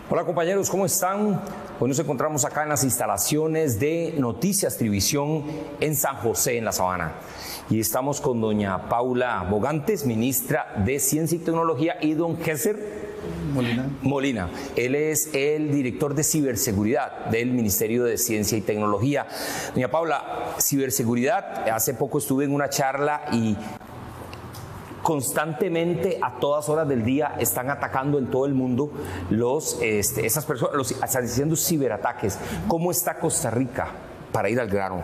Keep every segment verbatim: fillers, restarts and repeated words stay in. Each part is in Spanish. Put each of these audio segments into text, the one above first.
Hola compañeros, ¿cómo están? Hoy nos encontramos acá en las instalaciones de Noticias Televisión en San José, en La Sabana. Y estamos con doña Paula Bogantes, ministra de Ciencia y Tecnología, y don Gesser Molina. Molina. Él es el director de ciberseguridad del Ministerio de Ciencia y Tecnología. Doña Paula, ciberseguridad, hace poco estuve en una charla y constantemente, a todas horas del día, están atacando en todo el mundo los, este, esas personas, los, están diciendo ciberataques. ¿Cómo está Costa Rica, para ir al grano,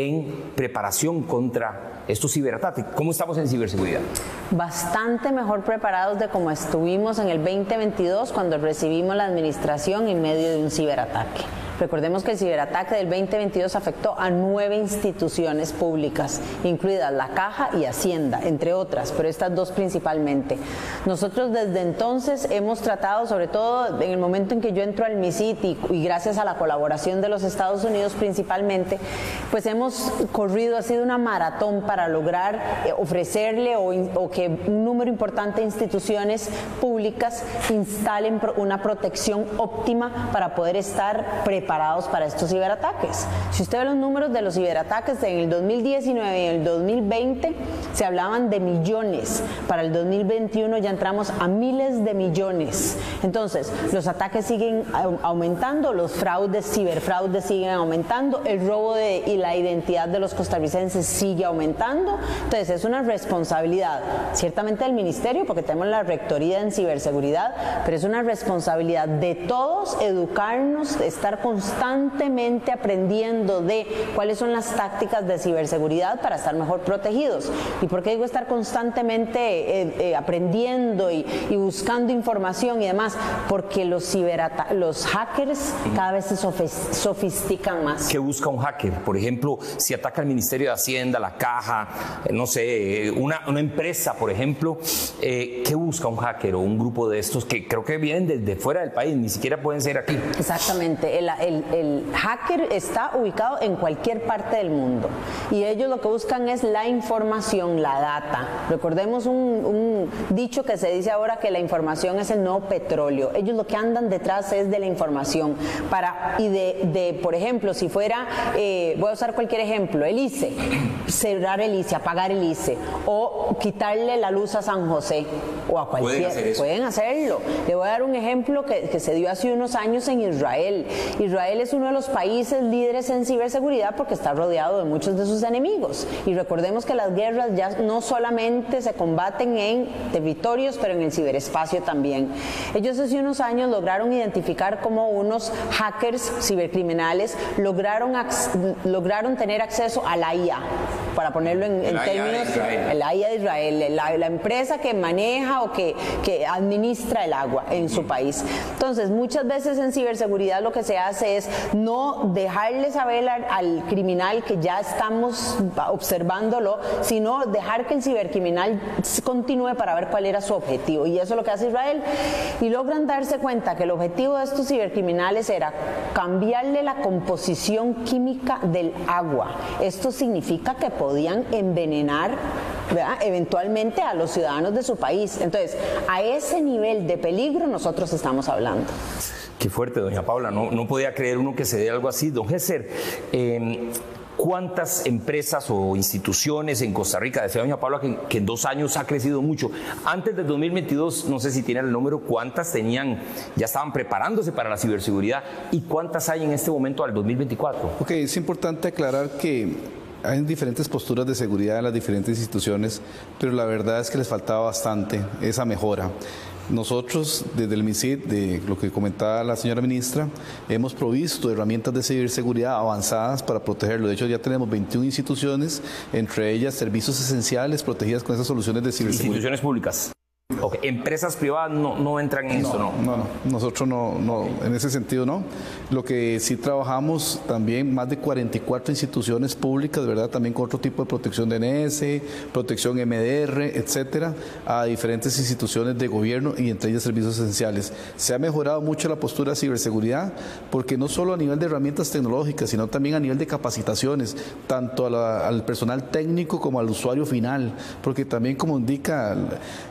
en preparación contra estos ciberataques? ¿Cómo estamos en ciberseguridad? Bastante mejor preparados de como estuvimos en el veinte veintidós, cuando recibimos la administración en medio de un ciberataque. Recordemos que el ciberataque del veinte veintidós afectó a nueve instituciones públicas, incluidas la Caja y Hacienda, entre otras, pero estas dos principalmente. Nosotros desde entonces hemos tratado, sobre todo en el momento en que yo entro al MISIT y, y gracias a la colaboración de los Estados Unidos principalmente, pues hemos corrido, ha sido una maratón para lograr eh, ofrecerle o, in, o que un número importante de instituciones públicas instalen pro, una protección óptima para poder estar preparados preparados para estos ciberataques. Si usted ve los números de los ciberataques en el dos mil diecinueve y en el dos mil veinte, se hablaban de millones. Para el dos mil veintiuno ya entramos a miles de millones. Entonces, los ataques siguen aumentando, los fraudes, ciberfraudes siguen aumentando, el robo de, y la identidad de los costarricenses sigue aumentando. Entonces, es una responsabilidad, ciertamente del Ministerio, porque tenemos la Rectoría en Ciberseguridad, pero es una responsabilidad de todos educarnos, estar con constantemente aprendiendo de cuáles son las tácticas de ciberseguridad para estar mejor protegidos. ¿Y por qué digo estar constantemente eh, eh, aprendiendo y, y buscando información y demás? Porque los, ciberata los hackers cada vez se sofistican más. ¿Qué busca un hacker? Por ejemplo, si ataca el Ministerio de Hacienda, la Caja, eh, no sé, una, una empresa, por ejemplo, eh, ¿qué busca un hacker o un grupo de estos que creo que vienen desde fuera del país, ni siquiera pueden ser aquí? Exactamente. El, El, el hacker está ubicado en cualquier parte del mundo y ellos lo que buscan es la información, la data. Recordemos un, un dicho que se dice ahora, que la información es el nuevo petróleo. Ellos lo que andan detrás es de la información para, y de, de por ejemplo, si fuera, eh, voy a usar cualquier ejemplo, el I C E, cerrar el I C E, apagar el I C E o quitarle la luz a San José o a cualquier. Pueden, hacer eso. Pueden hacerlo. Le voy a dar un ejemplo que, que se dio hace unos años en Israel. Israel es uno de los países líderes en ciberseguridad porque está rodeado de muchos de sus enemigos. Y recordemos que las guerras ya no solamente se combaten en territorios, pero en el ciberespacio también. Ellos hace unos años lograron identificar cómo unos hackers cibercriminales lograron, lograron tener acceso a la I A, para ponerlo en, en términos, la I A de Israel, la, la empresa que maneja o que, que administra el agua en su país. Entonces, muchas veces en ciberseguridad lo que se hace es no dejarle saber al, al criminal que ya estamos observándolo, sino dejar que el cibercriminal continúe para ver cuál era su objetivo. Y eso es lo que hace Israel. Y logran darse cuenta que el objetivo de estos cibercriminales era cambiarle la composición química del agua. Esto significa que podían envenenar, ¿verdad?, eventualmente a los ciudadanos de su país. Entonces, a ese nivel de peligro nosotros estamos hablando. Qué fuerte, doña Paula, no, no podía creer uno que se dé algo así. Don Gesser, eh, ¿cuántas empresas o instituciones en Costa Rica? Decía doña Paula que, que en dos años ha crecido mucho. Antes del dos mil veintidós, no sé si tienen el número, ¿cuántas tenían, ya estaban preparándose para la ciberseguridad? ¿Y cuántas hay en este momento al dos mil veinticuatro? Ok, es importante aclarar que hay diferentes posturas de seguridad en las diferentes instituciones, pero la verdad es que les faltaba bastante esa mejora. Nosotros, desde el MISIT, de lo que comentaba la señora ministra, hemos provisto herramientas de ciberseguridad avanzadas para protegerlo. De hecho, ya tenemos veintiuna instituciones, entre ellas servicios esenciales protegidas con esas soluciones de ciberseguridad. Instituciones públicas. Okay. Empresas privadas no, no entran en no, eso, ¿no? No, no, nosotros no, no okay. En ese sentido no. Lo que sí trabajamos también, más de cuarenta y cuatro instituciones públicas, ¿verdad? También con otro tipo de protección de N S, protección M D R, etcétera, a diferentes instituciones de gobierno y entre ellas servicios esenciales. Se ha mejorado mucho la postura de ciberseguridad, porque no solo a nivel de herramientas tecnológicas, sino también a nivel de capacitaciones, tanto a la, al personal técnico como al usuario final, porque también, como indica, indican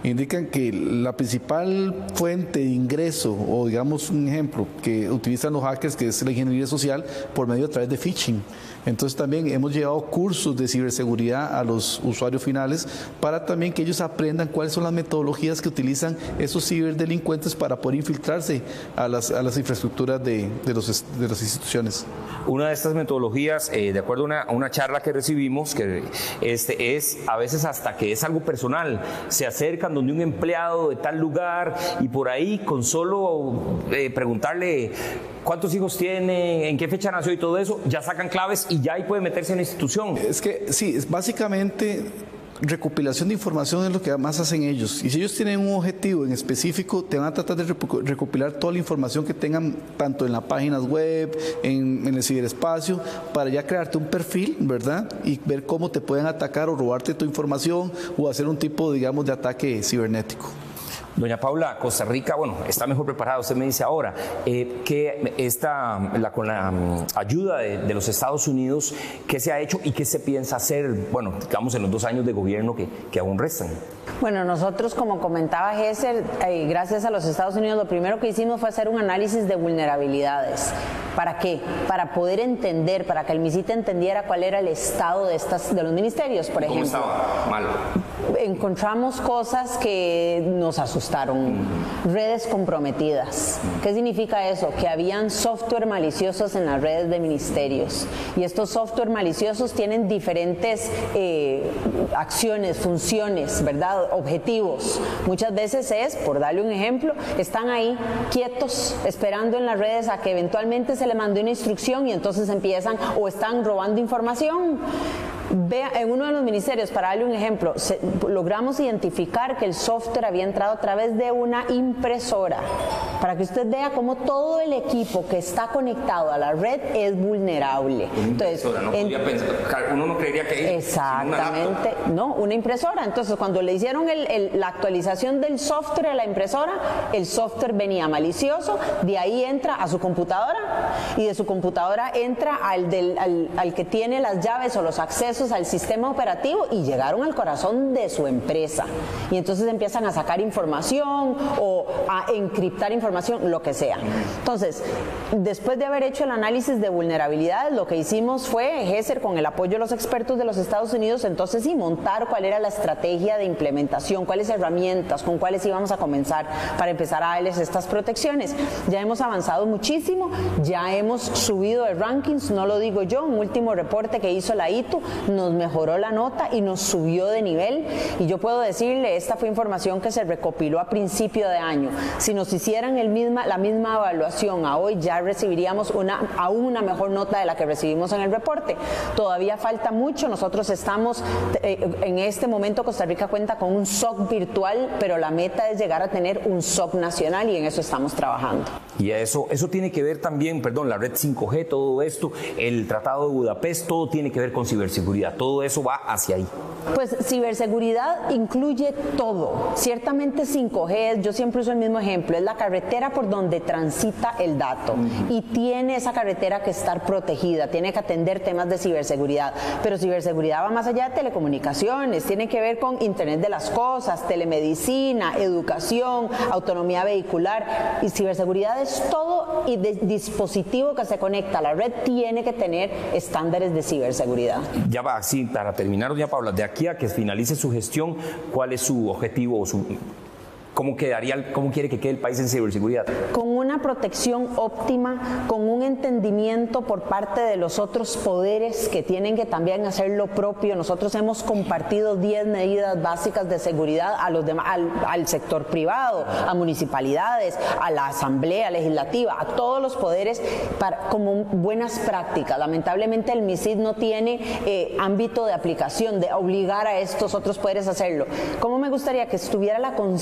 que, que la principal fuente de ingreso, o digamos un ejemplo que utilizan los hackers, que es la ingeniería social, por medio a través de phishing. Entonces también hemos llevado cursos de ciberseguridad a los usuarios finales para también que ellos aprendan cuáles son las metodologías que utilizan esos ciberdelincuentes para poder infiltrarse a las, a las infraestructuras de, de, los, de las instituciones. Una de estas metodologías, eh, de acuerdo a una, a una charla que recibimos, que este, es a veces hasta que es algo personal. Se acercan donde un empleado de tal lugar y por ahí con solo eh, preguntarle cuántos hijos tiene, en qué fecha nació y todo eso, ya sacan claves y ya ahí puede meterse en la institución. Es que sí, es básicamente recopilación de información es lo que más hacen ellos. Y si ellos tienen un objetivo en específico, te van a tratar de recopilar toda la información que tengan, tanto en las páginas web, en, en el ciberespacio, para ya crearte un perfil, ¿verdad? Y ver cómo te pueden atacar o robarte tu información o hacer un tipo, digamos, de ataque cibernético. Doña Paula, Costa Rica, bueno, está mejor preparada, usted me dice ahora, eh, que esta, la, con la um, ayuda de, de los Estados Unidos, ¿qué se ha hecho y qué se piensa hacer, bueno, digamos, en los dos años de gobierno que, que aún restan? Bueno, nosotros, como comentaba Gesser, eh, gracias a los Estados Unidos, lo primero que hicimos fue hacer un análisis de vulnerabilidades. ¿Para qué? Para poder entender, para que el MISIT entendiera cuál era el estado de, estas, de los ministerios, por ejemplo. ¿Cómo estaba? Malo. Encontramos cosas que nos asustaron, redes comprometidas. ¿Qué significa eso? Que habían software maliciosos en las redes de ministerios y estos software maliciosos tienen diferentes eh, acciones, funciones, ¿verdad? Objetivos. Muchas veces es, por darle un ejemplo, están ahí quietos esperando en las redes a que eventualmente se les mande una instrucción y entonces empiezan o están robando información. Vea, en uno de los ministerios, para darle un ejemplo, se, logramos identificar que el software había entrado a través de una impresora, para que usted vea cómo todo el equipo que está conectado a la red es vulnerable. Una Entonces, impresora, no podía en, pensar, uno no creería que exactamente, una no, una impresora. Entonces, cuando le hicieron el, el, la actualización del software a la impresora, el software venía malicioso, de ahí entra a su computadora y de su computadora entra al, del, al, al que tiene las llaves o los accesos al sistema operativo y llegaron al corazón de su empresa. Y entonces empiezan a sacar información o a encriptar información, lo que sea. Entonces, después de haber hecho el análisis de vulnerabilidades, lo que hicimos fue, Gesser, con el apoyo de los expertos de los Estados Unidos, entonces sí, montar cuál era la estrategia de implementación, cuáles herramientas, con cuáles íbamos a comenzar para empezar a darles estas protecciones. Ya hemos avanzado muchísimo, ya hemos subido de rankings, no lo digo yo, un último reporte que hizo la I T U nos mejoró la nota y nos subió de nivel, y yo puedo decirle, esta fue información que se recopiló a principio de año. Si nos hicieran el misma, la misma evaluación a hoy, ya recibiríamos una, aún una mejor nota de la que recibimos en el reporte. Todavía falta mucho, nosotros estamos, eh, en este momento Costa Rica cuenta con un S O C virtual, pero la meta es llegar a tener un S O C nacional y en eso estamos trabajando. Y eso, eso tiene que ver también, perdón, la red cinco G, todo esto, el Tratado de Budapest, todo tiene que ver con ciberseguridad. Todo eso va hacia ahí. Pues ciberseguridad incluye todo. Ciertamente cinco G, yo siempre uso el mismo ejemplo, es la carretera por donde transita el dato. Uh-huh. Y tiene esa carretera que estar protegida, tiene que atender temas de ciberseguridad. Pero ciberseguridad va más allá de telecomunicaciones, tiene que ver con Internet de las cosas, telemedicina, educación, autonomía vehicular. Y ciberseguridad es todo y de dispositivo que se conecta a la red tiene que tener estándares de ciberseguridad. Ya va, sí, para terminar, doña Paula, de aquí a que finalice su gestión, ¿cuál es su objetivo o su... ¿Cómo quedaría, cómo quiere que quede el país en ciberseguridad? Con una protección óptima, con un entendimiento por parte de los otros poderes que tienen que también hacer lo propio. Nosotros hemos compartido diez medidas básicas de seguridad a los demás, al, al sector privado, a municipalidades, a la asamblea legislativa, a todos los poderes para, como buenas prácticas. Lamentablemente el MISIT no tiene eh, ámbito de aplicación, de obligar a estos otros poderes a hacerlo. ¿Cómo me gustaría que estuviera la conciencia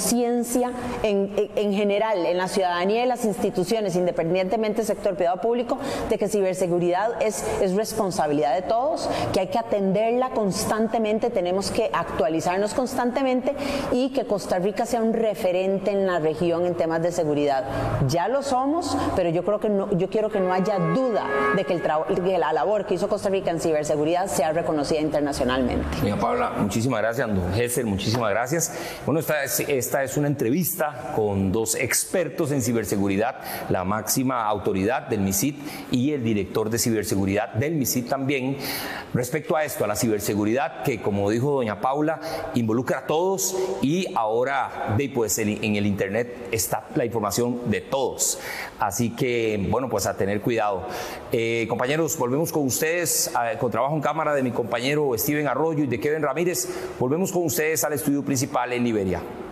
conciencia en, en, en general, en la ciudadanía y las instituciones, independientemente del sector privado o público, de que ciberseguridad es, es responsabilidad de todos, que hay que atenderla constantemente, tenemos que actualizarnos constantemente y que Costa Rica sea un referente en la región en temas de seguridad. Ya lo somos, pero yo creo que no, yo quiero que no haya duda de que, el que la labor que hizo Costa Rica en ciberseguridad sea reconocida internacionalmente. Doña Paula, muchísimas gracias. Don Gesser, muchísimas gracias. Bueno, esta es, esta es una entrevista con dos expertos en ciberseguridad, la máxima autoridad del MISIT y el director de ciberseguridad del MISIT también, respecto a esto, a la ciberseguridad que, como dijo doña Paula, involucra a todos y ahora de, pues, en, en el Internet está la información de todos. Así que, bueno, pues a tener cuidado. Eh, compañeros, volvemos con ustedes, a, con trabajo en cámara de mi compañero Steven Arroyo y de Kevin Ramírez. Volvemos con ustedes al estudio principal en Liberia.